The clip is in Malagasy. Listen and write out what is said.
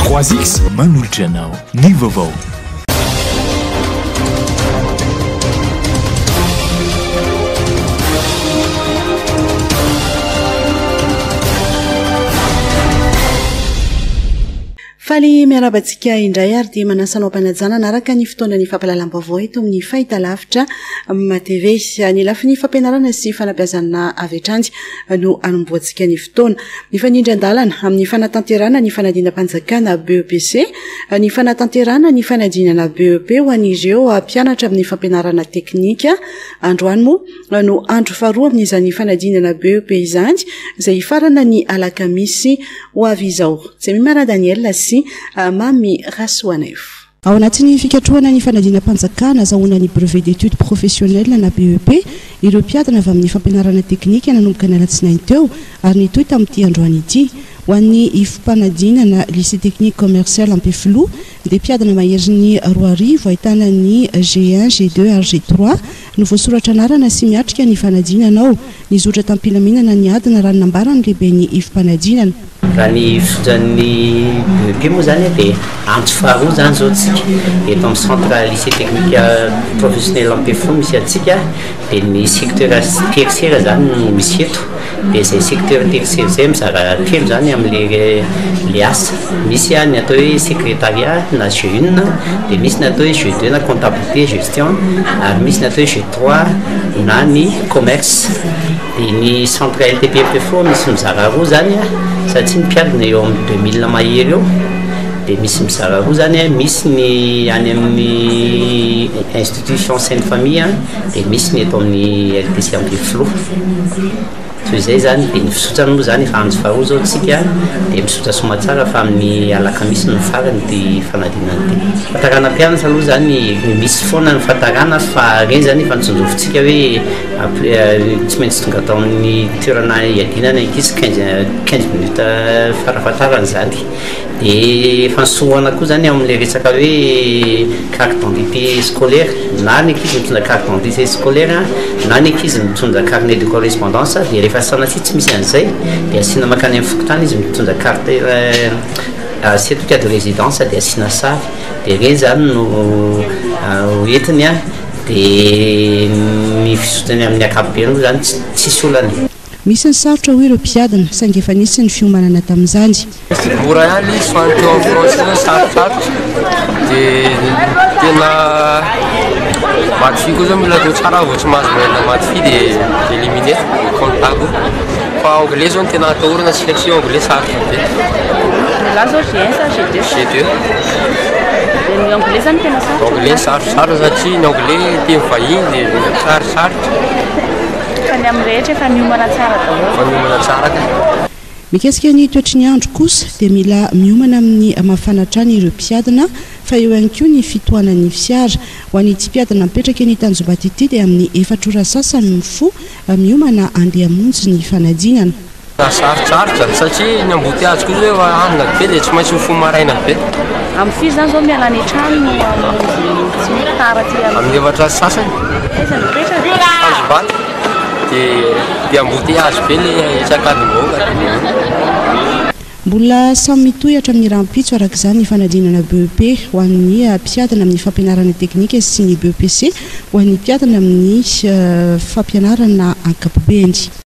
3X manolotra anao ny vaovao. Faly miarabantsika indray ary dia manasanao mpanajana naraka ny fotoana ny fampahalalam-baovao eto amin'ny fahita lavitra TV. Ny lafiny fampianarana sy fanabeazana avy hatrany no anomboantsika ny fotoana. Ny fanindran-dalana amin'ny fanatanterana ny fanadinam-panjakana BEPC, ny fanatanterana ny fanadinana BEP ho an'ireo mpianatra amin'ny fampianarana teknika. Androany moa no andro faharoa amin'izany fanadinana BEP izany izay farana ny alakamisy ho avy izao. Tsemimara Daniel sy Mami Rasoanev. Ao anatin'ny fikatroana ny fanadinam-panjakana azahoana ny brevet d'études professionnelles na BEP, ireo mpiadana avy amin'ny fampianarana teknika nanomboka ny alatsinainy teo ary nitoy tamin'ity androany ity. Ho an'ny ifampanadinana lycée technique commercial Ampefilo dia mpiadana mahery ny roa arivo ahitana ny G1, G2 ary G3 no voasoratra anarana sy miatrika ny fanadinana ao. Nizotra tampilamignana ny adina raha nambarany lehibe ny ifampanadinana. Raha ny fotoan'ny BEP moa zany dia andro faharoa zany zao tsika eto amin'ny centre lycée technique professionnel Ampefilo misy atsika dia ny secteur tertiaire zany no misy eto. Dia izay secteur tertiaire zay mizara telo zany amin'le asa. Misy ny atao hoe secrétariat na G1, dia misy ny atao hoe G2 na comptabilité gestion, ary misy ny atao hoe G3 na ny commerce. Dia ny centre LTP Ampefilo misy mizara roa zany satria ny mpiadana eo amin'ny 2000 mahery eo. Dia misy mizara roa zany misy ny any amin'ny institution Sainte Famille dia misy ny eto amin'ny LTC Ampefilo. Toy izay zany dia ny fisotrany moa zany efa andro faharoa zao tsika dia misotra somatsara fa amin'ny alakamisy no farany dia fanadinana ty. Fahatarana mpianatra aloha zany misy foana ny fahatarana fa reny zany efa nitsonjofintsika hoe tsy maintsy tonga atao amin'ny toerana iadinana ankizy 15 minutes farafahatarana zany. Dia efa nisoana koa zany amin'ilay resaka hoe carte d'identité scolaire na ny ankizy mitondra carte d'identité scolaire na ny ankizy mitondra carnet de correspondance. Dia rehefa sanatria tsy misy an'izay dia asiana makany amin'ny fokotany izy mitondra carte certificat de résidence dia asiana sary. Dia reny zany no hoentiny dia ny fisotrany amin'ny ankapobeny moa zany tsisy olany. Misy ny sarotra ho ireo mpiadana saingy efa nisy ny fiomanana tamin'izany. Mora ihany izy fa ny teo amin'ny français sarosarotra dia tena maty fi koa zao mila atao tsara vao tsy mahazo maina maty fi dia éliminé comptable. Fa anglais zao no tena atahorana sélection anglais sarotra be. Là zao G1 sa G2? G2. Ny anglais zany tena sarotra? Anglais sarosarotra satria ny anglais teny vahiny dia sarosarotra. Fa ny amin'ny rehetra efa miomana tsara daholo. Fa miomana tsara ka. Mikasika ny toetry ny andro kosa dia mila miomana amin'ny mafanatrany ireo mpiadana fa eo ihany koa ny fitohanan'ny fiara. Ho an'ny tsy mpiadana mipetraka ny Tanjombato ity dia amin'ny 4 ora sasany mifo miomana andeha hamonjy ny fanadinana. Sarosarotra satria ny embouteillage koa zao efa anina be dia tsy maintsy mifoha maraina be. Amin'ny firy zany zao miala ny trano tsy mitara ty amin'ny 4 sasany. Aiza no mipetraka? Tanjombato. Dia embouteillage be ilay tsakadim-bahoaka. Mbola samy mitohatra amin'ny rahampitso araka izany ny fanadinana BEP ho an'ny mpiadana amin'ny fampianarana teknika sy ny BEPC ho an'ny mpiadana amin'ny fampianarana ankapobeny.